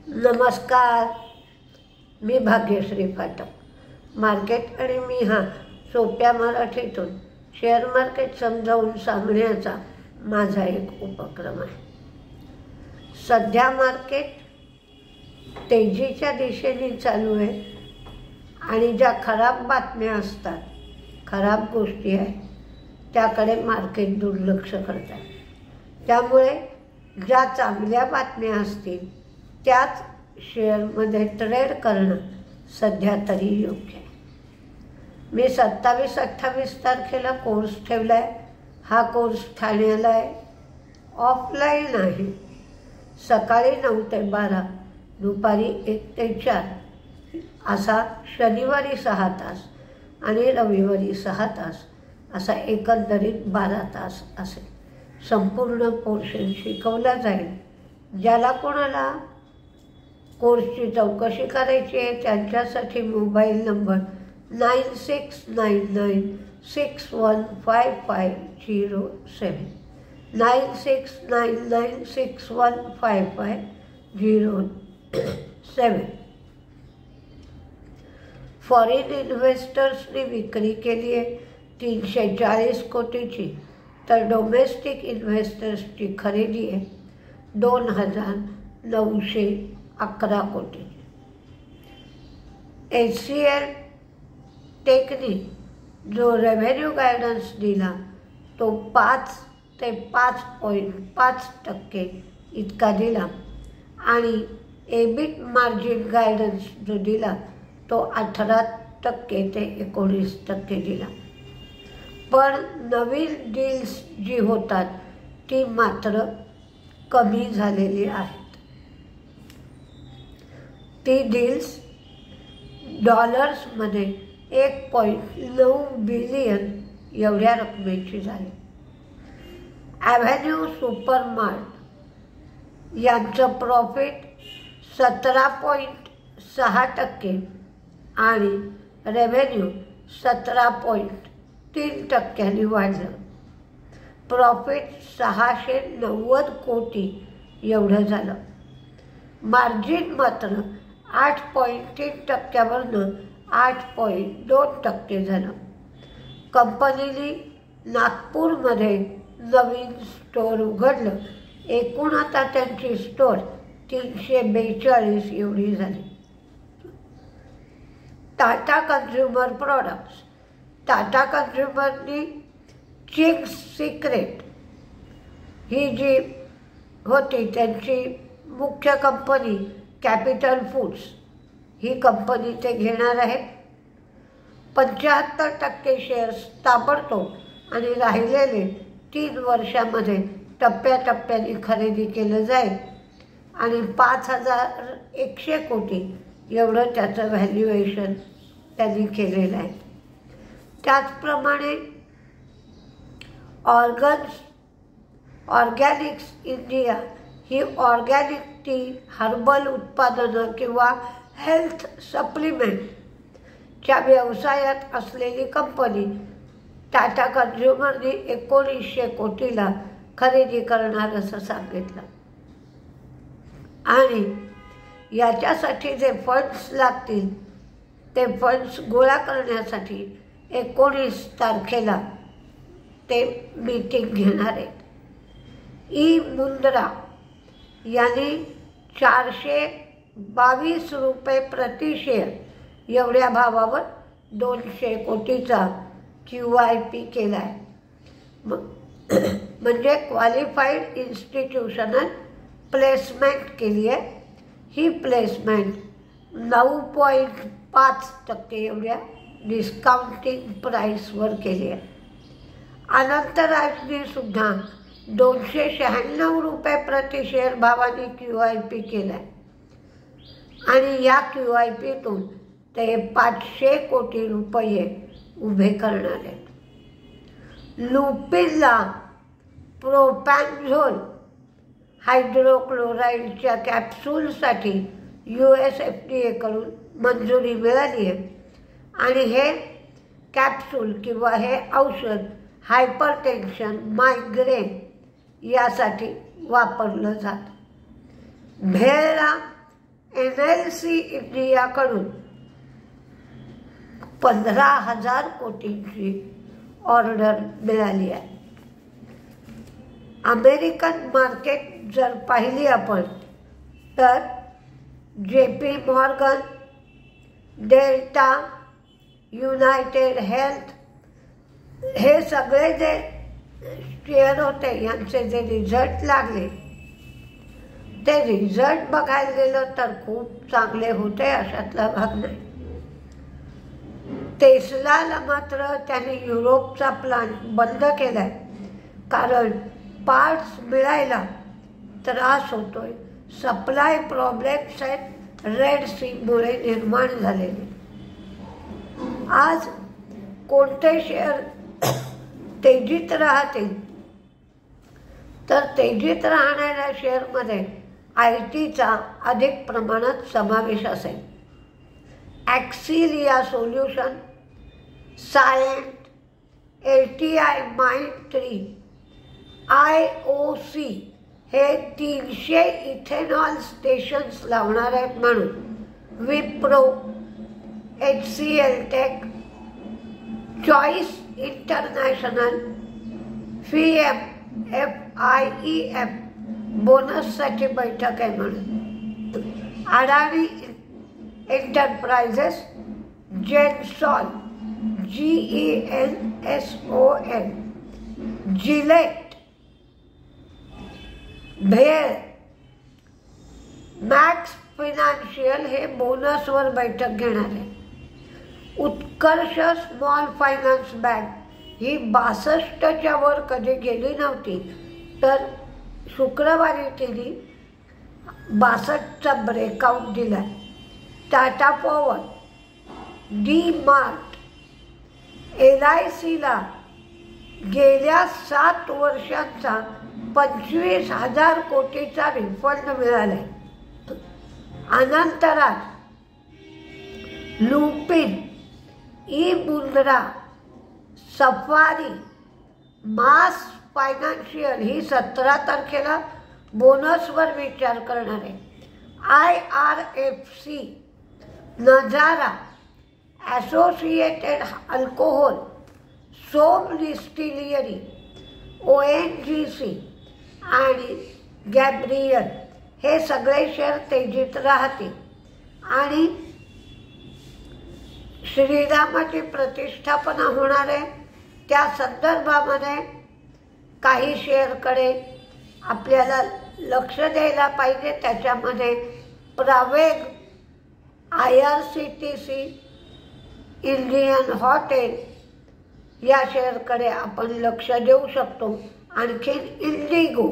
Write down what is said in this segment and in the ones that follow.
नमस्कार, मी भाग्यश्री फाटक. मार्केट आणि मी हा सोप्या मराठीतून शेअर मार्केट समजावून सांगण्याचा माझा एक उपक्रम आहे. सध्या मार्केट तेजीच्या दिशेने चालू आहे आणि ज्या खराब बातम्या असतात, खराब गोष्टी आहेत, त्याकडे मार्केट दुर्लक्ष करतात. त्यामुळे ज्या चांगल्या बातम्या असतील त्याच शेअरमध्ये ट्रेड करणं सध्या तरी योग्य आहे. मी 27-28 तारखेला कोर्स ठेवला आहे. हा कोर्स ठाण्याला आहे, ऑफलाईन आहे. सकाळी 9 ते 12, दुपारी 1 ते 4 असा शनिवारी 6 तास आणि रविवारी 6 तास असा एकंदरीत 12 तास असेल. संपूर्ण पोर्शन शिकवला जाईल. ज्याला कोणाला कोर्सची चौकशी करायची आहे त्यांच्यासाठी मोबाईल नंबर 9699615507 9699615507. फॉरेन इन्व्हेस्टर्सनी विक्री केली आहे 340 कोटीची, तर डोमेस्टिक इन्व्हेस्टर्सची खरेदी आहे 2911 कोटी. HCL टेकनी जो रेव्हेन्यू गायडन्स दिला तो 5 ते 5.5% इतका दिला आणि EBIT मार्जिन गायडन्स जो दिला तो 18% ते 19% दिला. पण नवीन डील्स जी होतात ती मात्र कमी झालेली आहेत. ती डील्स डॉलर्समध्ये 1.9 बिलियन एवढ्या रकमेची झाली. ॲव्हेन्यू सुपरमार्ट यांचं प्रॉफिट 17.6% आणि रेव्हेन्यू 17.3% वाढलं. प्रॉफिट 690 कोटी एवढं झालं. मार्जिन मात्र 8.3% 8.2% झालं. कंपनीने नागपूरमध्ये नवीन स्टोअर उघडलं. एकूण आता त्यांची स्टोअर 342 एवढी झाली. टाटा कन्झ्युमर प्रॉडक्ट्स, टाटा कन्झ्युमरनी चिंग्स सिक्रेट ही जी होती त्यांची मुख्य कंपनी कॅपिटल फूड्स ही कंपनी ते घेणार आहेत. 75% शेअर्स ताबडतोब आणि राहिलेले 3 वर्षामध्ये टप्प्याटप्प्याने खरेदी केलं जाईल आणि 5100 कोटी एवढं त्याचं व्हॅल्युएशन त्यांनी केलेलं आहे. त्याचप्रमाणे ऑर्गॅनिक्स इंडिया ही ऑर्गॅनिक टी, हर्बल उत्पादनं किंवा हेल्थ सप्लिमेंटच्या व्यवसायात असलेली कंपनी टाटा कन्झ्युमरनी 1900 कोटीला खरेदी करणार असं सांगितलं. आणि याच्यासाठी जे फंड्स लागतील ते फंड्स गोळा करण्यासाठी 19 तारखेला ते मीटिंग घेणार आहेत. मुंद्रा यांनी 422 रुपये प्रति शेअर एवढ्या भावावर 200 कोटीचा QIP केला आहे. म्हणजे क्वालिफाईड इन्स्टिट्यूशनल प्लेसमेंट केली आहे. ही प्लेसमेंट 9.5% एवढ्या डिस्काउंटिंग प्राईसवर केली आहे. अनंतराजनी सुद्धा 296 रुपये प्रति शेअर भावाने QIP केला आहे आणि या QIPतून ते 500 कोटी रुपये उभे करणार आहेत. लुपिनला प्रोपॅनझोल हायड्रोक्लोराईडच्या कॅप्सूलसाठी USFDAकडून मंजुरी मिळाली आहे आणि हे कॅप्सूल किंवा हे औषध हायपरटेन्शन, मायग्रेन यासाठी वापरलं जातं. भेळला NLC इंडियाकडून 15,000 कोटींची ऑर्डर मिळाली आहे. अमेरिकन मार्केट जर पाहिली आपण तर JP Morgan, Delta, United Health हे सगळे जे शेअर होते यांचे जे रिझल्ट लागले ते रिझल्ट बघायला गेलं तर खूप चांगले होते, अशातला भाग नाही. टेस्लाला मात्र त्याने युरोपचा प्लांट बंद केलाय कारण पार्ट्स मिळायला त्रास होतोय. सप्लाय प्रॉब्लेम्स आहेत रेड सीमुळे निर्माण झालेले. आज कोणते शेअर तेजीत राहतील तर तेजीत राहणाऱ्या शेअरमध्ये IT चा अधिक प्रमाणात समावेश असेल. ॲक्सिलिया सोल्युशन, सायंट, LTI माइंड3, IOC हे 300 इथेनॉल स्टेशन्स लावणार आहेत म्हणून Wipro, HCL tech, Choice International, FIEM बोनससाठी बैठक आहे म्हणून. Adani Enterprises, Gensol, GENSOL, Gillette, भेळ, मॅक्स फायनान्शियल हे बोनसवर बैठक घेणार आहे. उत्कर्ष स्मॉल फायनान्स बँक ही 62च्या वर कधी गेली नव्हती तर शुक्रवारी तिने 62चा ब्रेकआउट दिला. टाटा पॉवर, DMart, LICला गेल्या 7 वर्षांचा 25,000 कोटीचा रिफंड मिळाला. अनंतरात लुपिन, मुंद्रा, सफारी, मास फायनान्शियल ही 17 तारखेला बोनसवर विचार करणार आहे. IRFC, Nazara, Associated Alcohol, Som Distillery, ONGC आणि गॅब्रियल हे सगळे शेअर तेजीत राहतील. आणि श्रीरामाची प्रतिष्ठापना होणार आहे त्या संदर्भामध्ये काही शेअरकडे आपल्याला लक्ष द्यायला पाहिजे. त्याच्यामध्ये प्रावेग, IRCTC, इंडियन हॉटेल या शेअरकडे आपण लक्ष देऊ शकतो. आणखीन इंडिगो.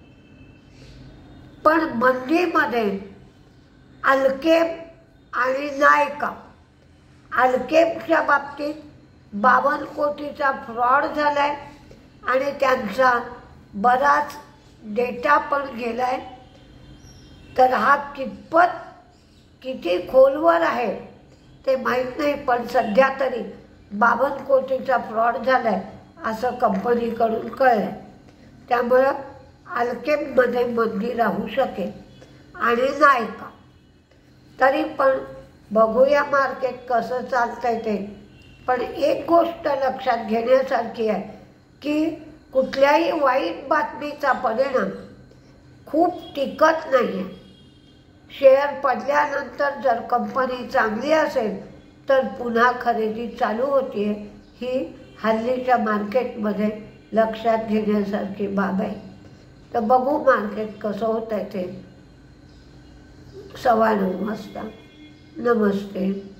पण मंदीमध्ये अल्केम आणि नायका. अल्केमच्या बाबतीत 52 कोटीचा फ्रॉड झालाय आणि त्यांचा बराच डेटा पण गेलाय. तर हा किती खोलवर आहे ते माहीत नाही, पण सध्या तरी 52 कोटीचा फ्रॉड झालाय असं कंपनीकडून कळलंय. त्यामुळं अल्केममध्ये मंदी राहू शकेल. आणि नायका तरी पण बघूया मार्केट कसं चालतंय ते. पण एक गोष्ट लक्षात घेण्यासारखी आहे की कुठल्याही वाईट बातमीचा परिणाम खूप टिकत नाही आहे. शेअर पडल्यानंतर जर कंपनी चांगली असेल तर पुन्हा खरेदी चालू होते. ही हल्लीच्या मार्केटमध्ये लक्षात घेण्यासारखी बाब आहे. तर बघू मार्केट कसं होतं आहे ते. 9:15 वाजता. नमस्ते.